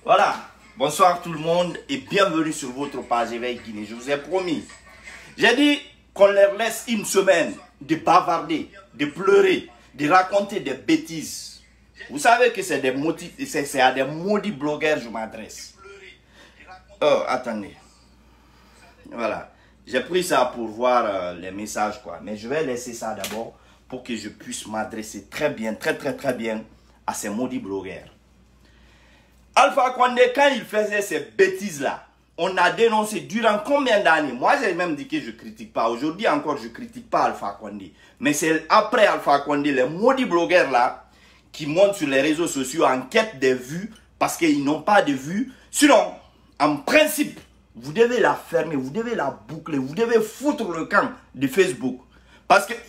Voilà, bonsoir tout le monde et bienvenue sur votre page Éveil Guinée. Je vous ai promis, j'ai dit qu'on leur laisse une semaine de bavarder, de pleurer, de raconter des bêtises. Vous savez que c'est à des maudits blogueurs que je m'adresse. Oh, attendez. Voilà, j'ai pris ça pour voir les messages quoi. Mais je vais laisser ça d'abord pour que je puisse m'adresser très bien à ces maudits blogueurs. Alpha Condé, quand il faisait ces bêtises-là, on a dénoncé durant combien d'années? Moi, j'ai même dit que je ne critique pas. Aujourd'hui encore, je ne critique pas Alpha Condé. Mais c'est après Alpha Condé, les maudits blogueurs-là, qui montent sur les réseaux sociaux en quête des vues, parce qu'ils n'ont pas de vues. Sinon, en principe, vous devez la fermer, vous devez la boucler, vous devez foutre le camp de Facebook. Parce que,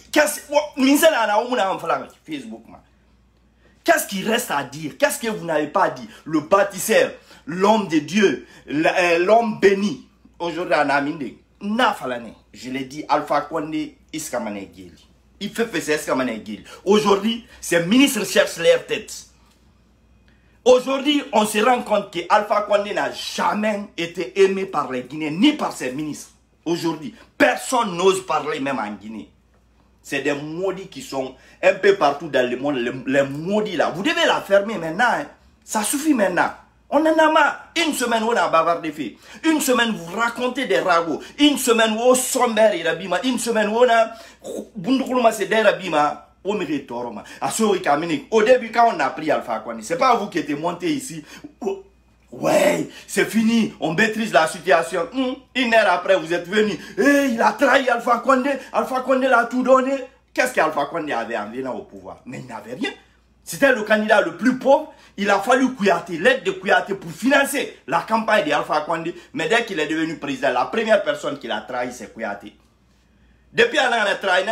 Facebook, qu'est-ce qu'il reste à dire? Qu'est-ce que vous n'avez pas dit? Le bâtisseur, l'homme de Dieu, l'homme béni. Aujourd'hui, on a mis je l'ai dit, Alpha Condé, Iskamane Geli. Il fait faire Iskamane Geli. Aujourd'hui, ces ministres cherchent leur tête. Aujourd'hui, on se rend compte que Alpha Condé n'a jamais été aimé par les Guinéens, ni par ses ministres. Aujourd'hui, personne n'ose parler même en Guinée. C'est des maudits qui sont un peu partout dans le monde, les maudits là. Vous devez la fermer maintenant. Hein. Ça suffit maintenant. On en a marre. Une semaine, on a bavardé fait. Une semaine, vous racontez des ragots. Une semaine, on somber et rabima. Une semaine, on a bundoukoulma c'est des rabima. Au début, quand on a pris Alpha Condé, c'est pas vous qui êtes monté ici. Ouais, c'est fini, on maîtrise la situation. Une heure après, vous êtes venu. Il a trahi Alpha Condé l'a tout donné. Qu'est-ce qu'Alpha Condé avait en venant au pouvoir? Mais il n'avait rien. C'était le candidat le plus pauvre. Il a fallu Kouyaté, l'aide de Kouyaté pour financer la campagne d'Alpha Condé. Mais dès qu'il est devenu président, la première personne qu'il a trahi, c'est Kouyaté. Depuis qu'il a trahi,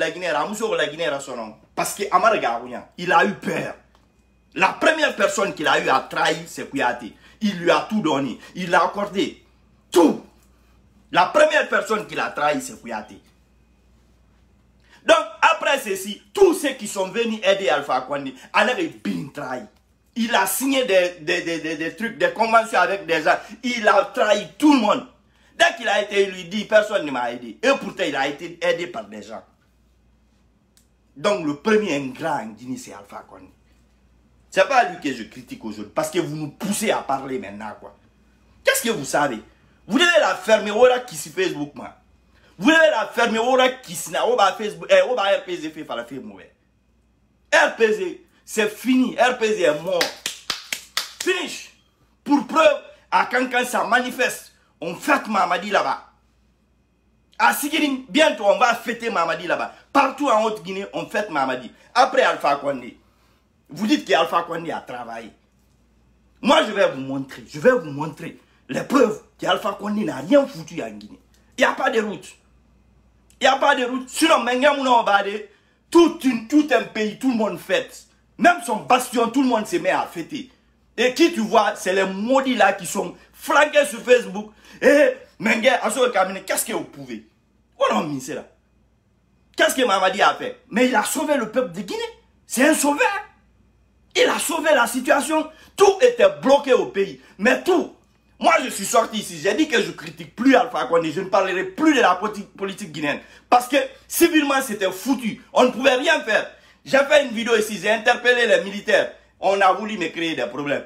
parce que il a eu peur. La première personne qu'il a eu à trahir, c'est Kouyaté. Il lui a tout donné. Il l'a accordé. Tout. La première personne qu'il a trahi, c'est Kouyaté. Donc, après ceci, tous ceux qui sont venus aider Alpha Condé, en avaient bien trahi. Il a signé des trucs, des conventions avec des gens. Il a trahi tout le monde. Dès qu'il a été élu, il dit, personne ne m'a aidé. Et pourtant, il a été aidé par des gens. Donc, le premier ingrat en Guinée, c'est Alpha Condé. Ce n'est pas lui que je critique aujourd'hui, parce que vous nous poussez à parler maintenant, quoi. Qu'est-ce que vous savez? Vous devez la fermer, voilà qui sur Facebook, moi. Vous devez la fermer, voilà qui sur Facebook, RPZ fait faire la film, RPZ, c'est fini, RPZ est mort. Finish. Pour preuve, à quand ça manifeste, on fête Mamadi là-bas. À Sigiring, bientôt on va fêter Mamadi là-bas. Partout en Haute-Guinée, on fête Mamadi. Après Alpha Condé. Vous dites qu'Alpha Condé a travaillé. Moi, je vais vous montrer les preuves qu'Alpha Condé n'a rien foutu en Guinée. Il n'y a pas de route. Il n'y a pas de route. Sinon, tout un pays, tout le monde fête. Même son bastion, tout le monde se met à fêter. Et qui tu vois, c'est les maudits là qui sont flanqués sur Facebook. Et qu'est-ce que vous pouvez? Là. Qu'est-ce que Mamadi a fait? Mais il a sauvé le peuple de Guinée. C'est un sauveur. Il a sauvé la situation. Tout était bloqué au pays. Mais tout. Moi, je suis sorti ici. J'ai dit que je ne critique plus Alpha Condé. Je ne parlerai plus de la politique guinéenne. Parce que civilement, c'était foutu. On ne pouvait rien faire. J'ai fait une vidéo ici. J'ai interpellé les militaires. On a voulu me créer des problèmes.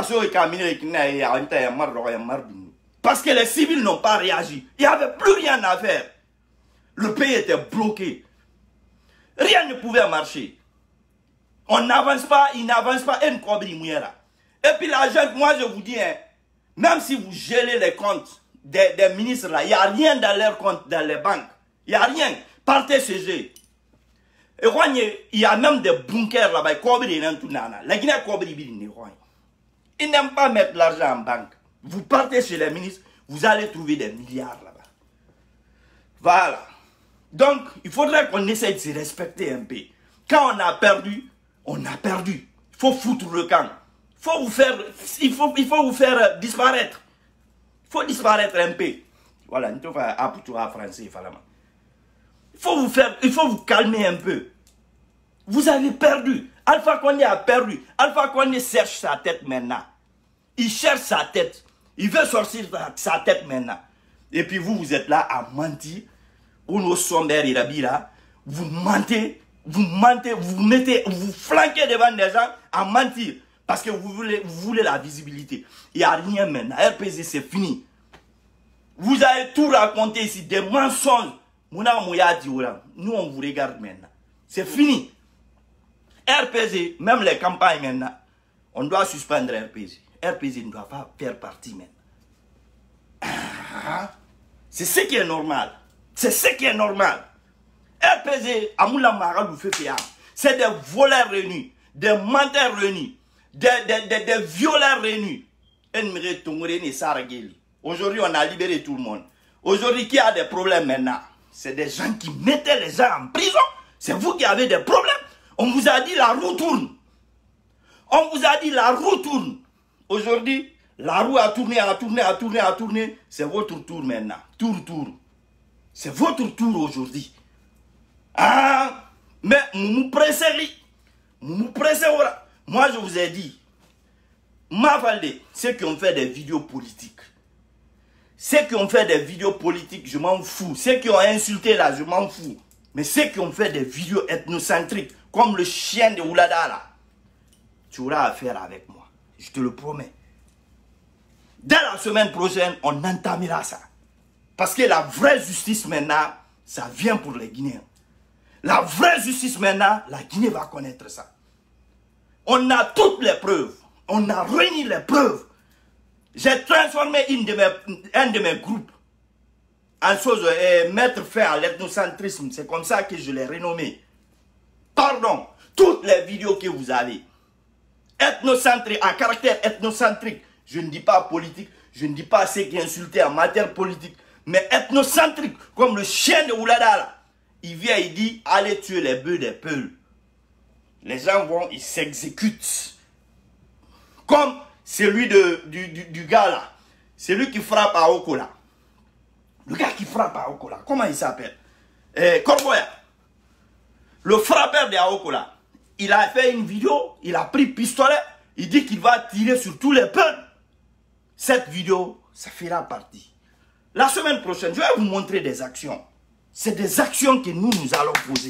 Parce que les civils n'ont pas réagi. Il n'y avait plus rien à faire. Le pays était bloqué. Rien ne pouvait marcher. On n'avance pas, il n'avance pas. Et puis l'argent, moi je vous dis, hein, même si vous gelez les comptes des ministres là, il n'y a rien dans leurs comptes, dans les banques. Il n'y a rien. Partez chez eux. Et il y a même des bunkers là-bas. Ils n'aiment pas mettre l'argent en banque. Vous partez chez les ministres, vous allez trouver des milliards là-bas. Voilà. Donc, il faudrait qu'on essaye de se respecter un peu. Quand on a perdu, on a perdu. Il faut foutre le camp. Il faut vous faire disparaître. Il faut disparaître un peu. Voilà, il faut vous calmer un peu. Vous avez perdu. Alpha Condé a perdu. Alpha Condé cherche sa tête maintenant. Il cherche sa tête. Il veut sortir sa tête maintenant. Et puis vous êtes là à mentir. Vous mentez, vous flanquez devant des gens à mentir. Parce que vous voulez la visibilité. Il n'y a rien maintenant. RPZ, c'est fini. Vous avez tout raconté ici, des mensonges. Nous, on vous regarde maintenant. C'est fini. RPZ, même les campagnes maintenant, on doit suspendre RPZ. RPZ ne doit pas faire partie maintenant. C'est ce qui est normal. C'est ce qui est normal. RPZ, c'est des voleurs réunis, des menteurs réunis, des violeurs réunis. Aujourd'hui, on a libéré tout le monde. Aujourd'hui, qui a des problèmes maintenant? C'est des gens qui mettaient les gens en prison. C'est vous qui avez des problèmes. On vous a dit la roue tourne. On vous a dit la roue tourne. Aujourd'hui, la roue a tourné, a tourné, a tourné, a tourné. C'est votre tour maintenant. Tour. C'est votre tour aujourd'hui. Ah, mais vous pressez. Moi, je vous ai dit, ceux qui ont fait des vidéos politiques, je m'en fous. Ceux qui ont insulté là, je m'en fous. Mais ceux qui ont fait des vidéos ethnocentriques, comme le chien de Oulada là, tu auras affaire avec moi. Je te le promets. Dès la semaine prochaine, on entamera ça. Parce que la vraie justice maintenant, ça vient pour les Guinéens. La vraie justice maintenant, la Guinée va connaître ça. On a toutes les preuves. On a réuni les preuves. J'ai transformé un de mes groupes en chose, mettre fin à l'ethnocentrisme. C'est comme ça que je l'ai renommé. Pardon, toutes les vidéos que vous avez, ethnocentrique, à caractère ethnocentrique, je ne dis pas politique, je ne dis pas ceux qui insultaient en matière politique, mais ethnocentrique, comme le chien de Oulada là. Il vient, il dit, allez tuer les bœufs des peuls. Les gens vont, ils s'exécutent. Comme celui du gars là. Celui qui frappe à Okola. Le gars qui frappe à Okola. Comment il s'appelle? Corboya. Le frappeur de Aokola. Il a fait une vidéo. Il a pris pistolet. Il dit qu'il va tirer sur tous les peuples. Cette vidéo, ça fera partie. La semaine prochaine, je vais vous montrer des actions. C'est des actions que nous allons poser.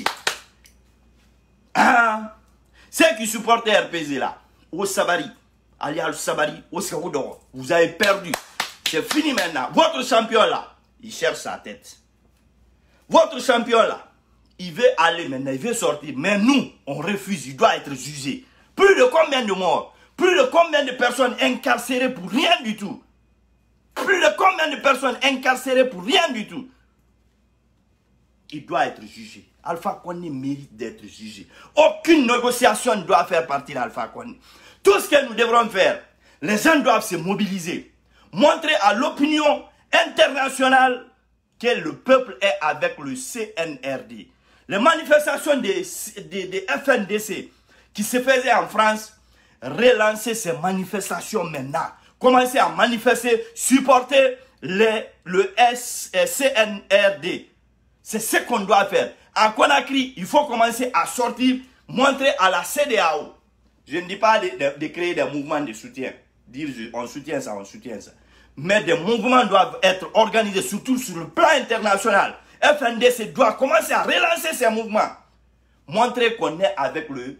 Ah, ceux qui supportent RPZ là, au Sabari, alias Sabari, au Saoudor, vous avez perdu. C'est fini maintenant. Votre champion là, il cherche sa tête. Votre champion là, il veut aller maintenant, il veut sortir. Mais nous, on refuse, il doit être jugé. Plus de combien de morts? Plus de combien de personnes incarcérées pour rien du tout? Plus de combien de personnes incarcérées pour rien du tout? Il doit être jugé. Alpha Condé mérite d'être jugé. Aucune négociation ne doit faire partie d'Alpha Condé. Tout ce que nous devrons faire, les gens doivent se mobiliser. Montrer à l'opinion internationale que le peuple est avec le CNRD. Les manifestations des FNDC qui se faisaient en France, relancer ces manifestations maintenant. Commencer à manifester, supporter le CNRD. C'est ce qu'on doit faire. À Conakry, il faut commencer à sortir, montrer à la CEDEAO. Je ne dis pas de créer des mouvements de soutien. Dire on soutient ça, on soutient ça. Mais des mouvements doivent être organisés, surtout sur le plan international. FNDC doit commencer à relancer ces mouvements. Montrer qu'on est avec le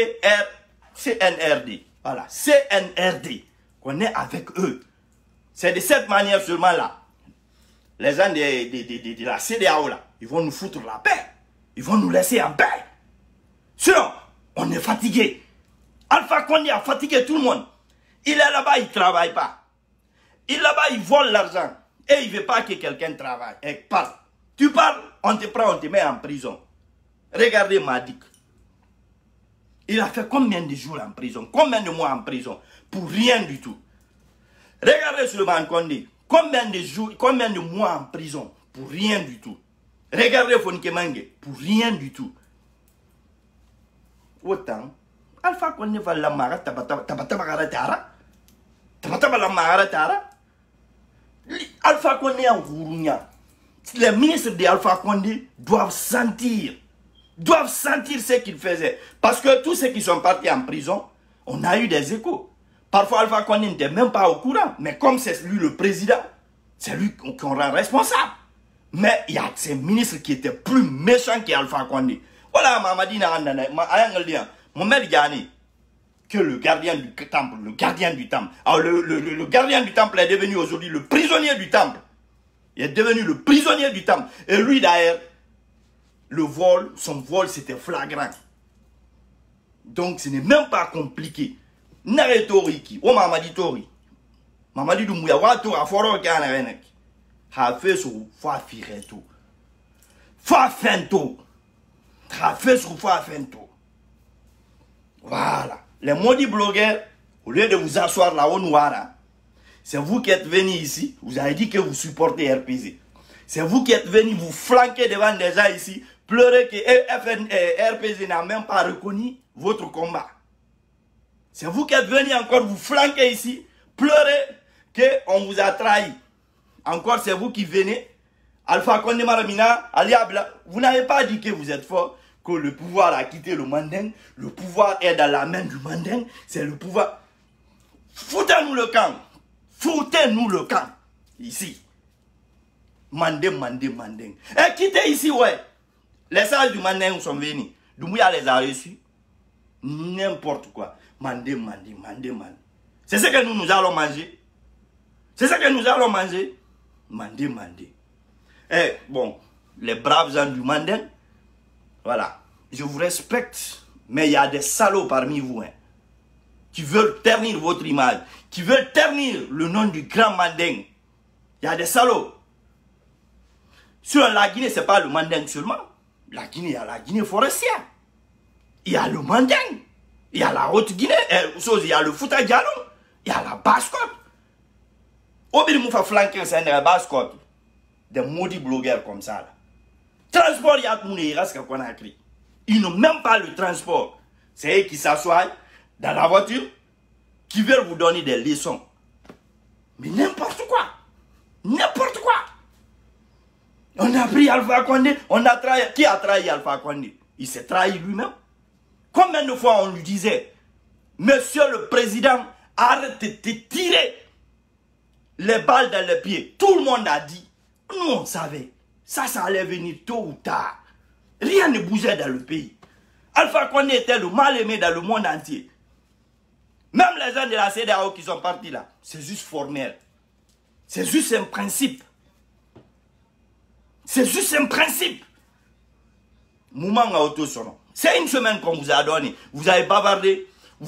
CNRD. Voilà, CNRD. Qu'on est avec eux. C'est de cette manière seulement là. Les gens de la CEDEAO là, ils vont nous foutre la paix. Ils vont nous laisser en paix. Sinon, on est fatigué. Alpha Condé a fatigué tout le monde. Il est là-bas, il ne travaille pas. Il est là-bas, il vole l'argent. Et il ne veut pas que quelqu'un travaille. Et parle. Tu parles, on te prend, on te met en prison. Regardez Madik. Il a fait combien de jours en prison? Combien de mois en prison? Pour rien du tout. Regardez Souleymane Condé. Combien de jours, combien de mois en prison? Pour rien du tout. Regardez Fonike Mange. Pour rien du tout. Autant. Alpha Condé va la mara tabatabagaratara. Tabatabagaratara. Alpha Condé en Gourounia. Les ministres d'Alpha Condé doivent sentir ce qu'il faisait. Parce que tous ceux qui sont partis en prison, on a eu des échos. Parfois, Alpha Condé n'était même pas au courant. Mais comme c'est lui le président, c'est lui qu'on rend responsable. Mais il y a ces ministres qui étaient plus méchants qu'Alpha Condé. Voilà, Mamadi Mohamed Gani, que le gardien du temple, le gardien du temple. Alors, le gardien du temple est devenu aujourd'hui le prisonnier du temple. Il est devenu le prisonnier du temple. Et lui, d'ailleurs, son vol, c'était flagrant. Donc, ce n'est même pas compliqué. Nare tori ki o Mamadi tori Mamadi Doumbouya wa to aforo kana renek ha fait sur fa fireto fa fento ha fait sur fa fento. Voilà, les maudits blogueurs, au lieu de vous asseoir là-haut noir, c'est vous qui êtes venus ici, vous avez dit que vous supportez RPZ. C'est vous qui êtes venus vous flanquer devant des gens ici, pleurer que RPZ n'a même pas reconnu votre combat. C'est vous qui êtes venus encore vous flanquer ici, pleurer qu'on vous a trahi. Encore, c'est vous qui venez. Alpha Condé Maramina, Aliabla, vous n'avez pas dit que vous êtes fort, que le pouvoir a quitté le Manding. Le pouvoir est dans la main du Manding. C'est le pouvoir. Foutez-nous le camp. Foutez-nous le camp. Ici. Manding. Et quittez ici, ouais. Les sages du Manding sont venus. Doumbouya les a reçus. N'importe quoi. Mandé. C'est ce que nous allons manger. C'est ce que nous allons manger. Mandé. Eh, bon, les braves gens du Manding, voilà. Je vous respecte, mais il y a des salauds parmi vous, hein, qui veulent ternir votre image, qui veulent ternir le nom du grand Manding. Il y a des salauds. Sur la Guinée, ce n'est pas le Manding seulement. La Guinée, il y a la Guinée forestière. Il y a le Manding. Il y a la Haute-Guinée, il y a le Fouta Djallon, il y a la Basse-Côte. Au milieu, il faut flanquer la Basse-Côte. Des maudits blogueurs comme ça. Là. Transport, il y a tout le monde qu'on a écrit. Ils n'ont même pas le transport. C'est eux qui s'assoient dans la voiture, qui veulent vous donner des leçons. Mais n'importe quoi. N'importe quoi. On a pris Alpha Condé, on a trahi. Qui a trahi Alpha Condé? Il s'est trahi lui-même. Combien de fois on lui disait, Monsieur le Président, arrête de tirer les balles dans les pieds. Tout le monde a dit, nous on savait, ça allait venir tôt ou tard. Rien ne bougeait dans le pays. Alpha Condé était le mal aimé dans le monde entier. Même les gens de la CEDEAO qui sont partis là, c'est juste formel. C'est juste un principe. C'est juste un principe. Mouma auto sono. C'est une semaine qu'on vous a donné. Vous avez bavardé.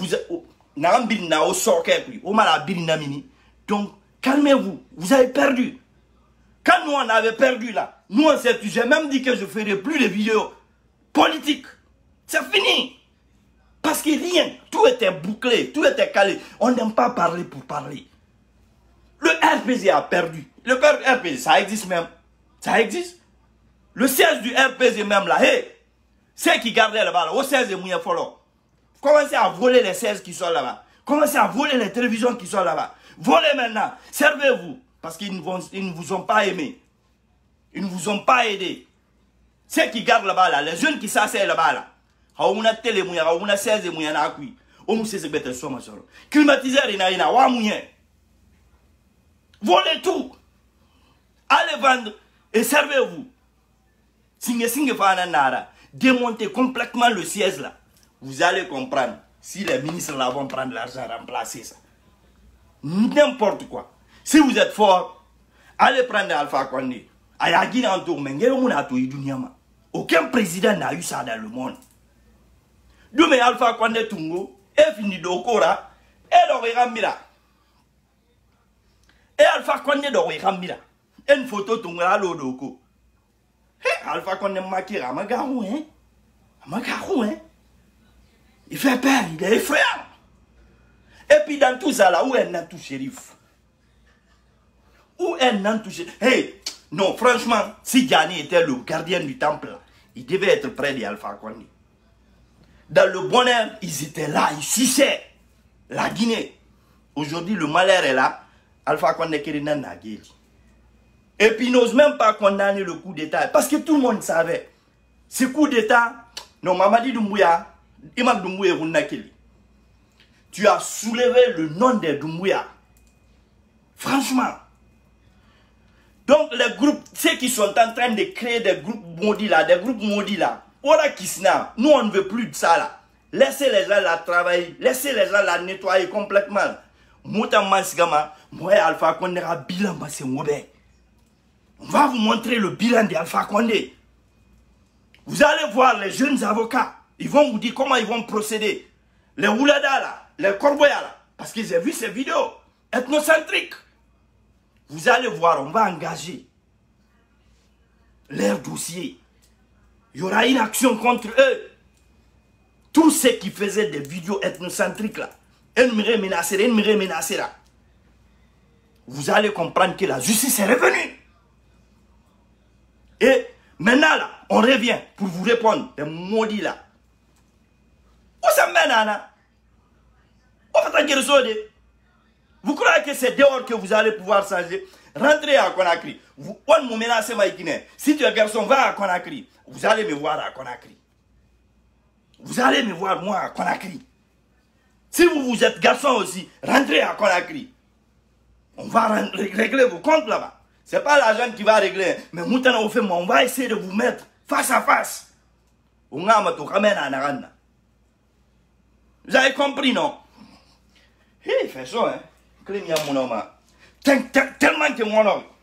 Donc, calmez-vous. Vous avez perdu. Quand nous, on avait perdu là, nous, on s'est... J'ai même dit que je ne ferai plus de vidéos politiques. C'est fini. Parce que rien, tout était bouclé, tout était calé. On n'aime pas parler pour parler. Le RPZ a perdu. Le RPZ, ça existe même. Ça existe. Le siège du RPZ même là, hey, ceux qui gardaient là-bas, là, au siège de Mouya Folo, commencez à voler les sièges qui sont là-bas. Commencez à voler les télévisions qui sont là-bas. Volez maintenant. Servez-vous. Parce qu'ils ne vous ont pas aimé. Ils ne vous ont pas aidé. Ceux qui gardent là-bas, là, les jeunes qui s'asseyent là-bas, là, on a télé mouya, on a 16 mouya na akui. On sait ce que c'est ma sœur. Climatiseur ina wa mouya. Volez tout. Allez vendre et servez-vous. Singe fana nara. Démontez complètement le siège là. Vous allez comprendre si les ministres là vont prendre l'argent remplacer ça. N'importe quoi. Si vous êtes fort, allez prendre Alpha Condé. Ayagine en tour, mais aucun président n'a eu ça dans le monde. Demain Alpha Condé Tungo, et fini d'Okora, et d'Orirambira. Et Alpha Condé d'Orirambira. Une photo Tungo à l'Odoko. Alpha Condé Makira, Amagarou, hein? Amagarou, hein? Il fait peur, il est effrayant. Et puis dans tout ça là, où est Nantou Shérif? Où est Nantou Shérif? Hey, non, franchement, si Gani était le gardien du temple, il devait être près d'Alpha Condé. Dans le bonheur, ils étaient là, ils suçaient la Guinée. Aujourd'hui, le malheur est là. Alpha Condé Kerinan Nageli. Et puis, ils n'osent même pas condamner le coup d'État. Parce que tout le monde savait. Ce coup d'État, non, Mamadi Doumbouya, Imam Doumbouya Runakeli. tu as soulevé le nom des Doumbouya. Franchement. Donc les groupes, ceux qui sont en train de créer des groupes maudits là, Ora Kisna, nous on ne veut plus de ça là. Laissez les gens la travailler, laissez les gens la nettoyer complètement. Mouta Mansgama, moi Alpha Condé a bilan c'est mauvais. On va vous montrer le bilan d'Alpha Condé. Vous allez voir les jeunes avocats, ils vont vous dire comment ils vont procéder. Les Oulada là, les Corboya là, parce que j'ai vu ces vidéos ethnocentriques. Vous allez voir, on va engager leur dossier. Il y aura une action contre eux. Tous ceux qui faisaient des vidéos ethnocentriques là, là, vous allez comprendre que la justice est revenue. Et maintenant là, on revient pour vous répondre, les maudits là. Où ça mène, Anna? Vous croyez que c'est dehors que vous allez pouvoir changer? Rentrez à Conakry. On me menace Maïkine. Si tu es garçon, va à Conakry. Vous allez me voir à Conakry. Vous allez me voir moi à Conakry. Si vous êtes garçon aussi, rentrez à Conakry. On va régler vos comptes là-bas. Ce n'est pas l'argent qui va régler. Mais on va essayer de vous mettre face à face. Vous avez compris, non? Il fait ça, hein? Tellement que mon homme.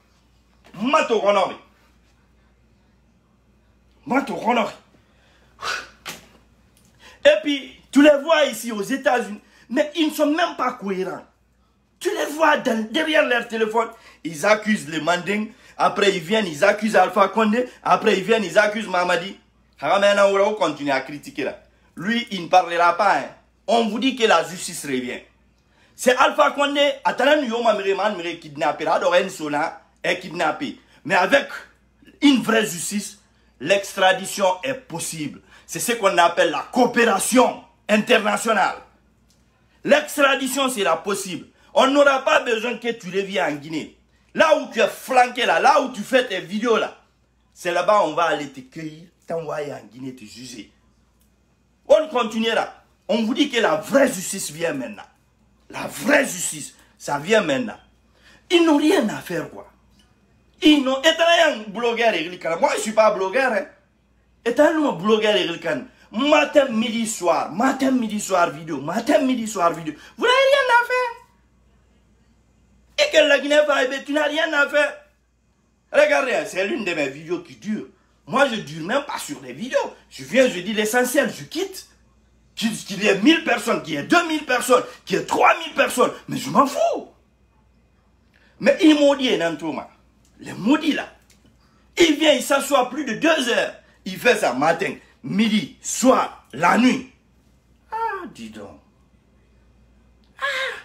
Et puis, tu les vois ici aux États-Unis, mais ils ne sont même pas cohérents. Tu les vois derrière leur téléphone, ils accusent les Manding, après ils viennent, ils accusent Alpha Condé, après ils viennent, ils accusent Mamadi. On continue à critiquer là. Lui, il ne parlera pas. Hein. On vous dit que la justice revient. C'est Alpha Condé, est kidnappé. Mais avec une vraie justice, l'extradition est possible. C'est ce qu'on appelle la coopération internationale. L'extradition sera possible. On n'aura pas besoin que tu reviennes en Guinée. Là où tu es flanqué, là où tu fais tes vidéos, là, c'est là-bas on va aller te cueillir, t'envoyer en Guinée, te juger. On continuera. On vous dit que la vraie justice vient maintenant. La vraie justice, ça vient maintenant. Ils n'ont rien à faire, quoi. Ils n'ont... Étant un blogueur, moi je ne suis pas blogueur, hein. Étant un blogueur, matin, midi, soir vidéo, matin, midi, soir vidéo. Vous n'avez rien à faire. Et que la Guinée va aider, tu n'as rien à faire. Regardez, c'est l'une de mes vidéos qui dure. Moi, je ne dure même pas sur les vidéos. Je viens, je dis l'essentiel, je quitte. Qu'il y ait 1000 personnes, qu'il y ait 2000 personnes, qu'il y ait 3000 personnes. Mais je m'en fous. Mais ils maudits, Nantouma. Les maudits là. Il vient, il s'assoit plus de 2 heures. Il fait ça matin, midi, soir, la nuit. Ah, dis donc. Ah.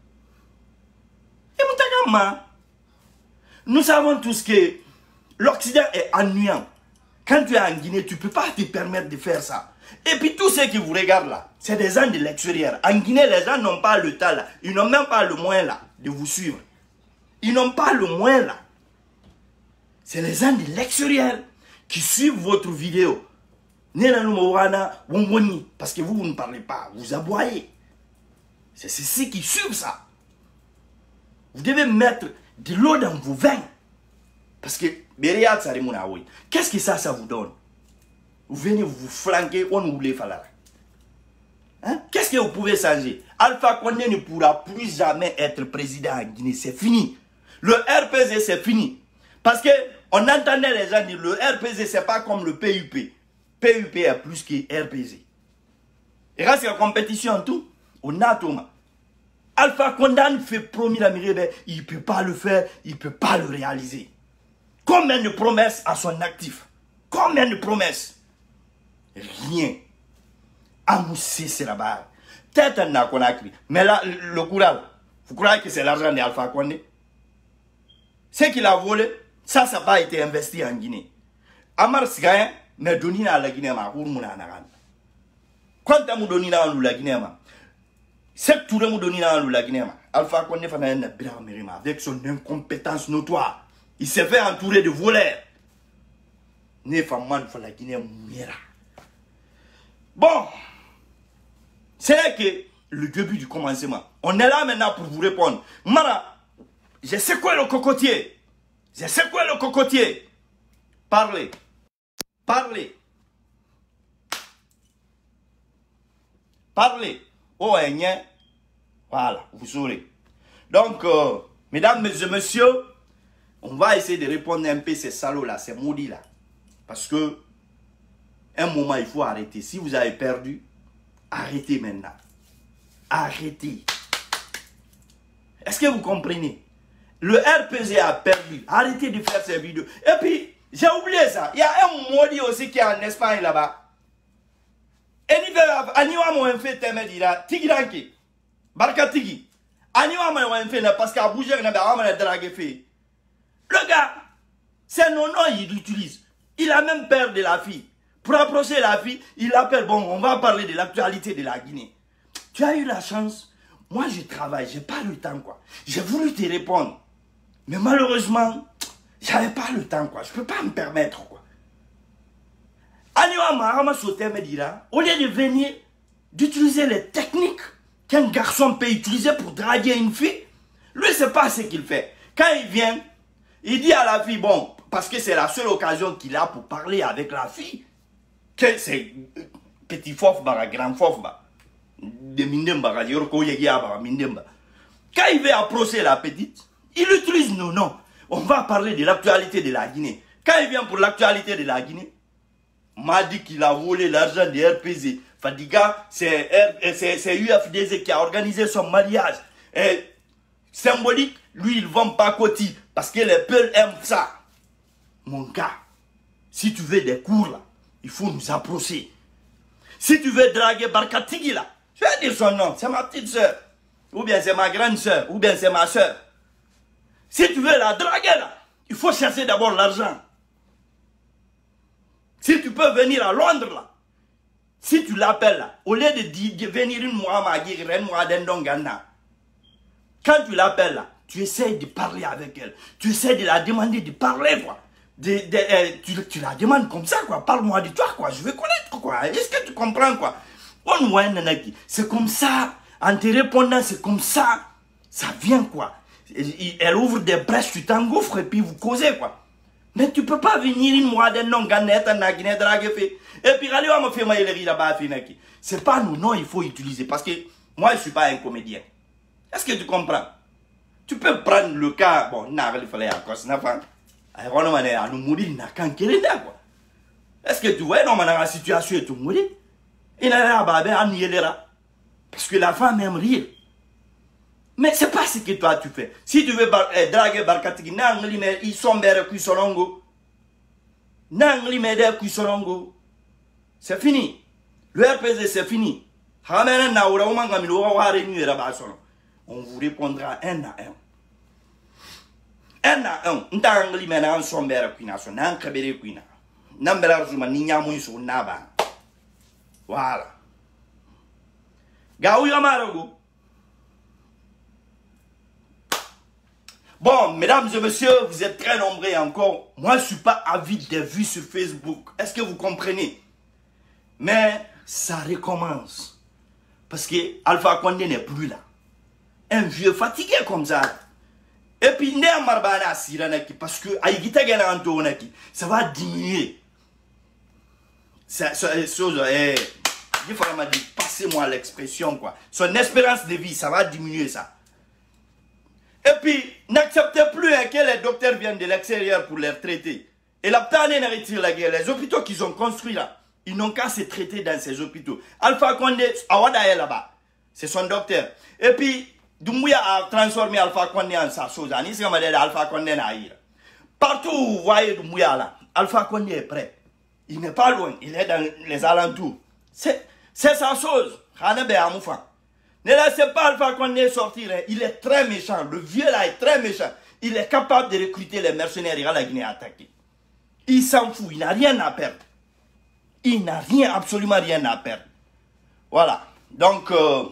Et Moutagama. Nous savons tous que l'Occident est ennuyant. Quand tu es en Guinée, tu ne peux pas te permettre de faire ça. Et puis tous ceux qui vous regardent là, c'est des gens de l'extérieur. En Guinée, les gens n'ont pas le temps là. Ils n'ont même pas le moyen là de vous suivre. Ils n'ont pas le moyen là. C'est les gens de l'extérieur qui suivent votre vidéo. Parce que vous ne parlez pas, vous aboyez. C'est ceux qui suivent ça. Vous devez mettre de l'eau dans vos veins. Parce que, qu'est-ce que ça vous donne? Vous venez vous flanquer, on oublie Falala. Hein? Qu'est-ce que vous pouvez changer? Alpha Condé ne pourra plus jamais être président en Guinée. C'est fini. Le RPG, c'est fini. Parce que on entendait les gens dire le RPG, c'est pas comme le PUP. PUP est plus que RPG. Et là, c'est la compétition tout. On a tout. Alpha Condé fait promis la mairie, il ne peut pas le faire, il ne peut pas le réaliser. Combien de promesses à son actif? Combien de promesses? Rien. Amoussé, c'est la barre. Peut-être un a Conakry. Mais là, le courage, vous croyez que c'est l'argent d'Alpha Condé? Ce qu'il a volé, ça n'a pas été investi en Guinée. Amar Sgayen, mais donné à la Guinée, quand on donne à la Guinée, c'est tout le monde donne à la Guinée. Alpha Condé avec son incompétence notoire. Il s'est fait entourer de voleurs. Ne fa man fa la Guinée mouillera. Bon, c'est que le début du commencement. On est là maintenant pour vous répondre. Mara, je sais quoi le cocotier. Je sais quoi le cocotier. Parlez. Parlez. Parlez. Oh, voilà, vous saurez. Donc, mesdames et messieurs, on va essayer de répondre un peu ces salauds-là, ces maudits-là. Parce que, un moment, il faut arrêter. Si vous avez perdu, arrêtez maintenant. Arrêtez. Est-ce que vous comprenez? Le RPG a perdu. Arrêtez de faire ces vidéos. Et puis, j'ai oublié ça. Il y a un maudit aussi qui est en Espagne là-bas. Et il va Aniwa mo fait teme dira Tigiranki. Barka Tigi. Aniwa mo fait parce qu'à bouger na ba ma drague fait. Le gars, c'est non il l'utilise. Il a même peur de la fille. Pour approcher la fille, il appelle, bon, on va parler de l'actualité de la Guinée. Tu as eu la chance. Moi, je travaille, j'ai pas le temps, quoi. J'ai voulu te répondre. Mais malheureusement, j'avais pas le temps, quoi. Je peux pas me permettre, quoi. Aniwa Mahama sauté me dira, au lieu de venir, d'utiliser les techniques qu'un garçon peut utiliser pour draguer une fille, lui, c'est pas ce qu'il fait. Quand il vient, il dit à la fille, bon, parce que c'est la seule occasion qu'il a pour parler avec la fille, que c'est petit fof, grand fof, de Mindemba, quand il veut approcher la petite, il utilise nos noms. On va parler de l'actualité de la Guinée. Quand il vient pour l'actualité de la Guinée, m'a dit qu'il a volé l'argent de RPZ. Fadiga, c'est UFDZ qui a organisé son mariage. Et symbolique, lui, il vend pas Koti parce que les peuls aiment ça. Mon gars, si tu veux des cours là, il faut nous approcher. Si tu veux draguer Barkatigi là, je vais dire son nom, c'est ma petite soeur, ou bien c'est ma grande soeur, ou bien c'est ma soeur. Si tu veux la draguer là, il faut chercher d'abord l'argent. Si tu peux venir à Londres là, si tu l'appelles là, au lieu de venir une mois quand tu l'appelles là, tu essaies de parler avec elle, tu essaies de la demander de parler quoi. Tu la demandes comme ça quoi, parle-moi de toi quoi, je veux connaître quoi, est-ce que tu comprends quoi? C'est comme ça, en te répondant c'est comme ça, ça vient quoi. Elle ouvre des brèches, tu t'engouffres et puis vous causez quoi. Mais tu peux pas venir une mois d'un non ganette en Guinée drague fait. Et puis allez on me fait maïleri là-bas finaki. C'est pas nous non il faut utiliser parce que moi je suis pas un comédien. Est-ce que tu comprends? Tu peux prendre le cas bon n'a il fallait à cause n'a pas. On a nous mourir n'a qu'un quoi. Est-ce que tu vois non dans la situation et tout mourir? Il a là parce que la femme aime rire. Mais c'est pas ce que toi tu fais. Si tu veux draguer Barkatigi, ils sont bere kuisonongo. C'est fini. Le RPG c'est fini. On vous répondra un à un. Un à un. Ntangli mena en sont bere kuinaso. Nan kebere kuina. Nambela zuma ninya muiso naba. Voilà. Gaou yamarogo. Bon, mesdames et messieurs, vous êtes très nombreux encore. Moi, je ne suis pas avide des vues sur Facebook. Est-ce que vous comprenez? Mais ça recommence. Parce que Alpha Condé n'est plus là. Un vieux fatigué comme ça. Et puis, parce que ça va diminuer. Passez-moi l'expression, quoi. Son espérance de vie, ça va diminuer ça. Et puis, n'acceptez plus que les docteurs viennent de l'extérieur pour les traiter. Et la tannée retire la guerre. Les hôpitaux qu'ils ont construits là, ils n'ont qu'à se traiter dans ces hôpitaux. Alpha Condé, Awada est là-bas. C'est son docteur. Et puis, Doumbouya a transformé Alpha Condé en sa chose. Alpha Condé partout où vous voyez Doumbouya là, Alpha Condé est prêt. Il n'est pas loin, il est dans les alentours. C'est sa chose. Ne laissez pas Alpha Condé sortir. Hein. Il est très méchant. Le vieux là est très méchant. Il est capable de recruter les mercenaires et la Guinée attaquer. Il s'en fout. Il n'a rien à perdre. Il n'a absolument rien à perdre. Voilà. Donc,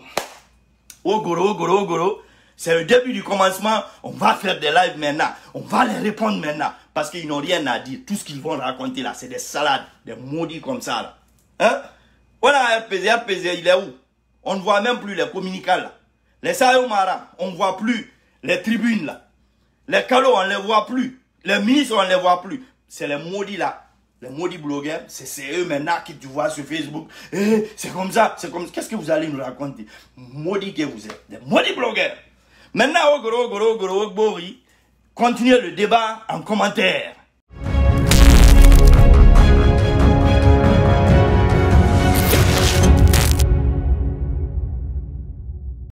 Ogoro. C'est le début du commencement. On va faire des lives maintenant. On va les répondre maintenant. Parce qu'ils n'ont rien à dire. Tout ce qu'ils vont raconter là, c'est des salades. Des maudits comme ça là. Hein? Voilà, RPG, il est où? On ne voit même plus les communicants là. Les Sayomara, on ne voit plus les tribunes là. Les Kalos, on ne les voit plus. Les ministres, on ne les voit plus. C'est les maudits là. Les maudits blogueurs, c'est eux maintenant qui tu vois sur Facebook. C'est comme ça, c'est comme ça. Qu'est-ce que vous allez nous raconter? Maudits que vous êtes. Des maudits blogueurs. Maintenant, continuez le débat en commentaire.